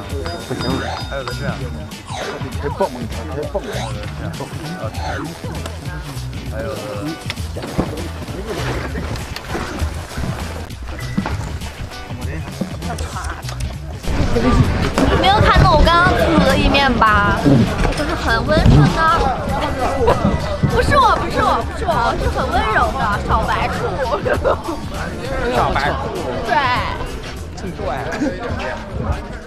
不行， 还有个这样， 开蹦蹦跳，开蹦蹦， 还有个。 没有看到我刚刚吐的一面吧？就是很温顺的，不是我，不是我，不是我，是很温柔的小白兔。 小白兔， 对， 挺帅。